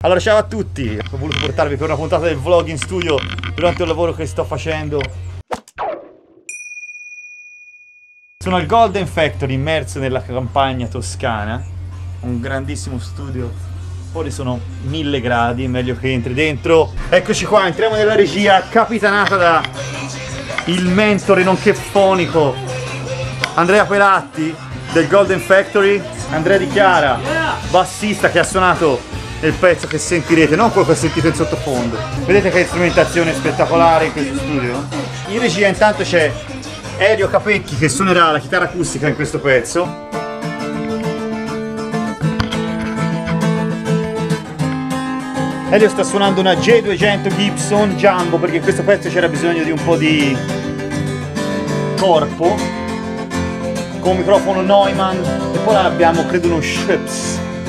Allora ciao a tutti, ho voluto portarvi per una puntata del vlog in studio durante un lavoro che sto facendo. Sono al Golden Factory, immerso nella campagna toscana, un grandissimo studio, fuori sono 1000 gradi, meglio che entri dentro. Eccoci qua, entriamo nella regia capitanata da il mentore nonché fonico Andrea Pelatti del Golden Factory, Andrea Di Chiara, bassista che ha suonato nel pezzo che sentirete, non quello che sentite in sottofondo. Vedete che strumentazione spettacolare in questo studio? In regia intanto c'è Elio Capecchi che suonerà la chitarra acustica in questo pezzo. Elio sta suonando una J200 Gibson Jumbo perché in questo pezzo c'era bisogno di un po' di corpo, con un microfono Neumann e poi abbiamo credo uno Schoeps.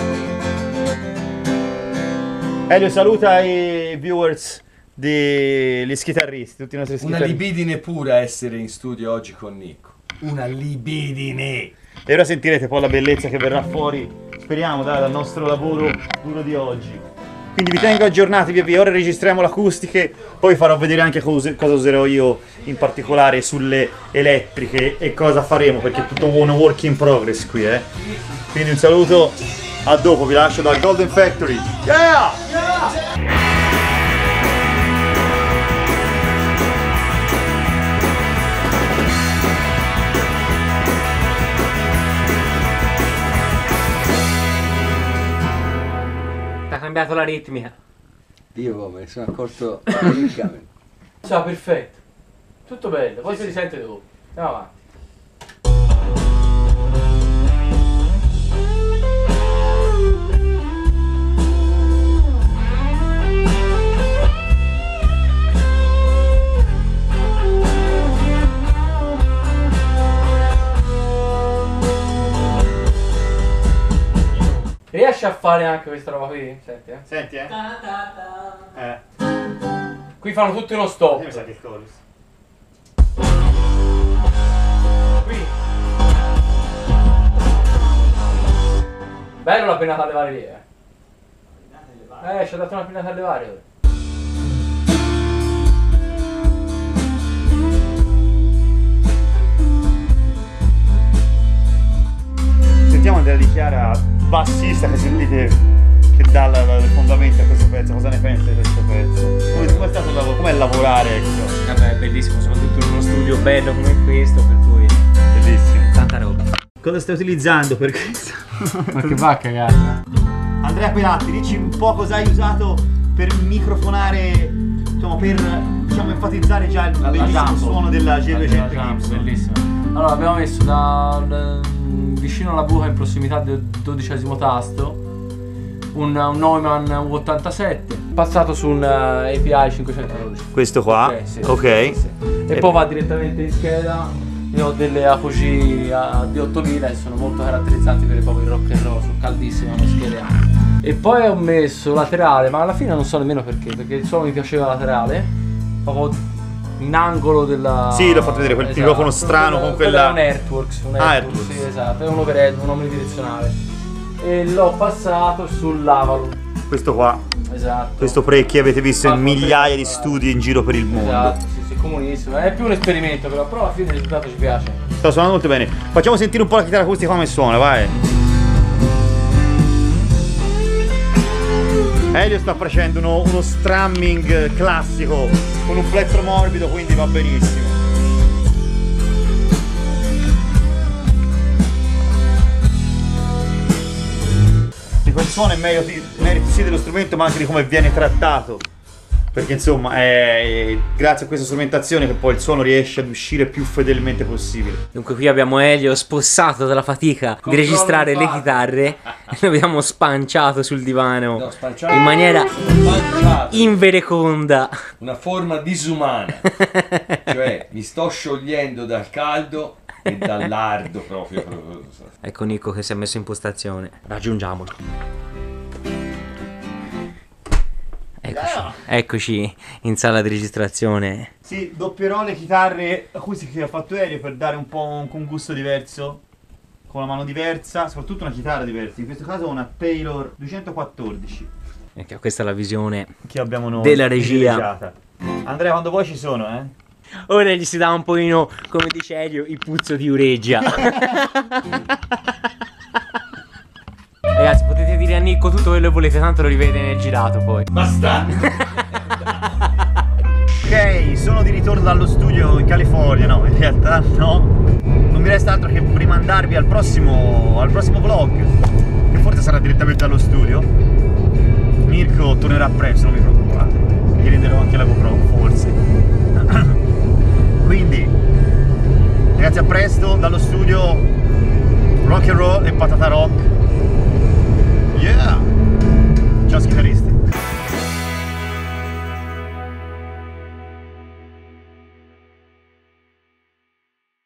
Elio saluta i viewers degli chitarristi, tutti i nostri chitarristi. Una libidine pura essere in studio oggi con Nico. Una libidine! E ora sentirete poi la bellezza che verrà fuori, speriamo, dal nostro lavoro duro di oggi. Quindi vi tengo aggiornati via via, ora registriamo le acustiche, poi farò vedere anche cosa userò io in particolare sulle elettriche e cosa faremo, perché è tutto un work in progress qui, Quindi un saluto, a dopo, vi lascio dal Golden Factory. Yeah! Ha cambiato la ritmica. Io me ne sono accorto praticamente. Ciao, perfetto. Tutto bello, poi si risente dopo. Andiamo avanti. Riesci a fare anche questa roba qui? Senti, Senti, Qui fanno tutti uno stop. Mi sa che chorus. Qui. Bello la pennata a levare lì, ci ha dato una pennata a levare ora. Sentiamo Andrea Di Chiara, bassista che sentite che dà le fondamenta a questo pezzo, cosa ne pensi di questo pezzo? Come è stato il lavoro? Com'è lavorare? Ecco? Vabbè, è bellissimo, soprattutto in uno studio bello come questo, per cui Bellissimo. tanta roba. Cosa stai utilizzando per questo? Ma che va a cagare? Andrea Pelatti, dici un po' cosa hai usato per microfonare, insomma per enfatizzare già il bellissimo suono della J200 Gibson. Bellissimo. Allora abbiamo messo vicino alla buca in prossimità del 12° tasto un Neumann U87 passato su un API 512. Questo qua? Sì. Ok. Sì. E poi va direttamente in scheda. Io ho delle Apogee di 8000 e sono molto caratterizzanti per proprio il rock and roll, sono caldissime le schede anche. E poi ho messo laterale, ma alla fine non so nemmeno perché il suono mi piaceva laterale, proprio in angolo della... Sì, l'ho fatto vedere, quel microfono strano con quella... È un Airworks, Airworks. Sì, esatto, è un overhead, un omnidirezionale. E l'ho passato sull'Avalon. Questo qua. Esatto. Questo pre che avete visto in migliaia di studi in giro per il mondo. Esatto, sì, comunissimo. È più un esperimento però alla fine il risultato ci piace. Sta suonando molto bene. Facciamo sentire un po' la chitarra acustica come suona, vai. Elio sta facendo uno strumming classico con un plettro morbido, quindi va benissimo. Di quel suono è merito sia dello strumento ma anche di come viene trattato. Perché insomma è grazie a questa strumentazione che poi il suono riesce ad uscire più fedelmente possibile. Dunque qui abbiamo Elio spossato dalla fatica di registrare le chitarre. Lo abbiamo spanciato sul divano, No, spanciato. in maniera Spanciato. invereconda. Una forma disumana. Cioè mi sto sciogliendo dal caldo e dall'ardo proprio. Ecco Nico che si è messo in postazione. Raggiungiamolo. Eccoci in sala di registrazione. Sì, doppierò le chitarre acustiche che ha fatto Elio per dare un po' un gusto diverso, con una mano diversa, soprattutto una chitarra diversa. In questo caso ho una Taylor 214. Ecco, questa è la visione che abbiamo noi della regia. privilegiata. Andrea, quando vuoi ci sono, Ora gli si dà un pochino, come dice Elio, il puzzo di ureggia. Ragazzi, potete dire a Nico tutto quello che volete, tanto lo rivede nel girato poi. Basta! Ok, sono di ritorno dallo studio in California, no, in realtà no. Non mi resta altro che rimandarvi al prossimo vlog, che forse sarà direttamente dallo studio. Mirko tornerà presto, non vi preoccupate. Gli renderò anche la GoPro, forse. Quindi, ragazzi, a presto dallo studio. Rock and roll e patata rock. Yeah! Ciao schitaristi.